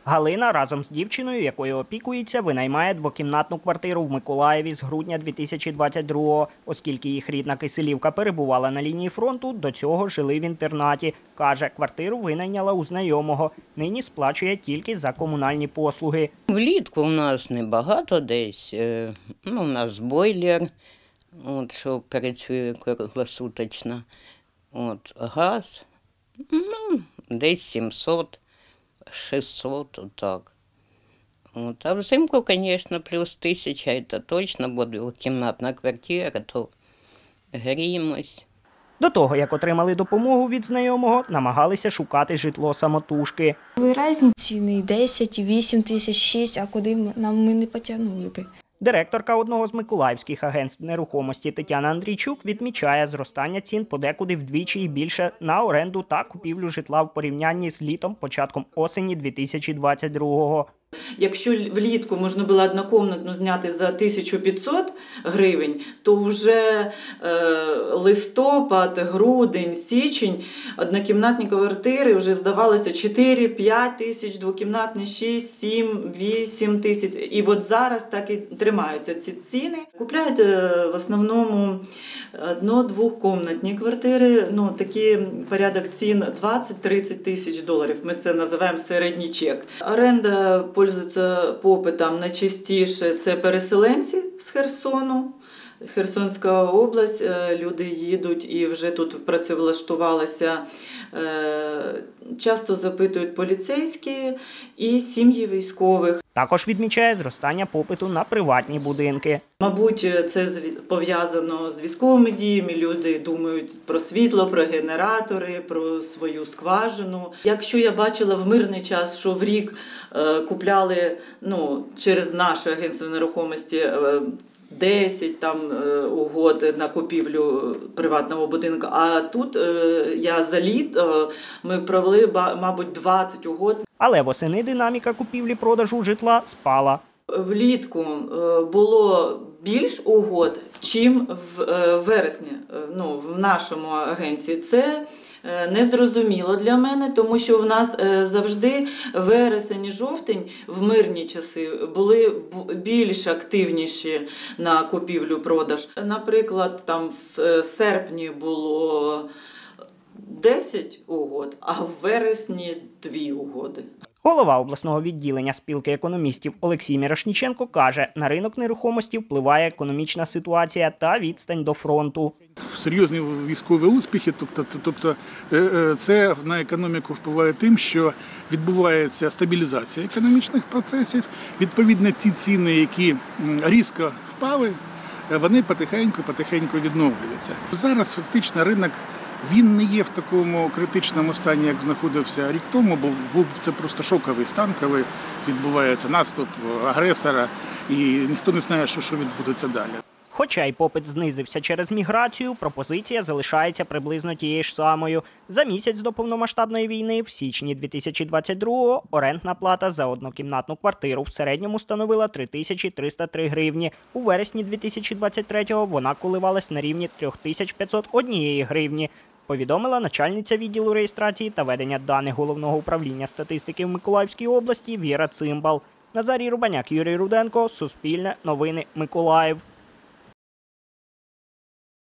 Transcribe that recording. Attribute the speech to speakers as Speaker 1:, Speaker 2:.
Speaker 1: Галина разом з дівчиною, якою опікується, винаймає двокімнатну квартиру в Миколаєві з грудня 2022-го. Оскільки їх рідна Киселівка перебувала на лінії фронту, до цього жили в інтернаті. Каже, квартиру винайняла у знайомого. Нині сплачує тільки за комунальні послуги.
Speaker 2: Влітку у нас небагато десь. У нас бойлер, що працює круглосуточно. Газ, десь 700. 600, отак. А взимку, звісно, плюс 1000, це точно, бо двокімнатна квартира, то гріємось.
Speaker 1: До того, як отримали допомогу від знайомого, намагалися шукати житло самотужки.
Speaker 3: Різні ціни – 10, 8 тисяч, 6, а куди ми не потягнули би.
Speaker 1: Директорка одного з миколаївських агентств нерухомості Тетяна Андрійчук відмічає зростання цін подекуди вдвічі і більше на оренду та купівлю житла в порівнянні з літом, початком осені 2022-го.
Speaker 4: Якщо влітку можна було однокомнатну зняти за 1500 гривень, то вже листопад, грудень, січень однокімнатні квартири вже здавалося 4-5 тисяч, двокімнатні 6, 7, 8 тисяч. І от зараз так і тримаються ці ціни. Купляють в основному одно-двокомнатні квартири, такий порядок цін 20-30 тисяч доларів. Ми це називаємо середній чек. Оренда пользується попитом найчастіше це переселенці з Херсону. Херсонська область, люди їдуть і вже тут працевлаштувалися. Часто запитують поліцейські і сім'ї військових.
Speaker 1: Також відмічає зростання попиту на приватні будинки.
Speaker 4: Мабуть, це пов'язано з військовими діями. Люди думають про світло, про генератори, про свою скважину. Якщо я бачила в мирний час, що в рік купляли через наше агентство нерухомості 10 угод на купівлю приватного будинку, а тут за літ ми провели, мабуть, 20 угод.
Speaker 1: Але восени динаміка купівлі-продажу житла спала.
Speaker 4: Влітку було більш угод, чим в вересні, в нашому агенції. Це незрозуміло для мене, тому що в нас завжди вересень і жовтень в мирні часи були більш активніші на купівлю-продаж. Наприклад, в серпні було 10 угод, а в вересні 2 угоди.
Speaker 1: Голова обласного відділення спілки економістів Олексій Мірошніченко каже, на ринок нерухомості впливає економічна ситуація та відстань до фронту.
Speaker 5: Серйозні військові успіхи, тобто це на економіку впливає тим, що відбувається стабілізація економічних процесів. Відповідно, ті ціни, які різко впали, вони потихеньку відновлюються. Зараз фактично ринок він не є в такому критичному стані, як знаходився рік тому, бо був це просто шоковий стан, коли відбувається наступ агресора і ніхто не знає, що відбудеться далі.
Speaker 1: Хоча й попит знизився через міграцію, пропозиція залишається приблизно тією ж самою. За місяць до повномасштабної війни, в січні 2022-го, орендна плата за однокімнатну квартиру в середньому становила 3303 гривні. У вересні 2023-го вона коливалась на рівні 3501 гривні. Повідомила начальниця відділу реєстрації та ведення даних Головного управління статистики в Миколаївській області Віра Цимбал. Назарій Рубаняк, Юрій Руденко, Суспільне, Новини, Миколаїв.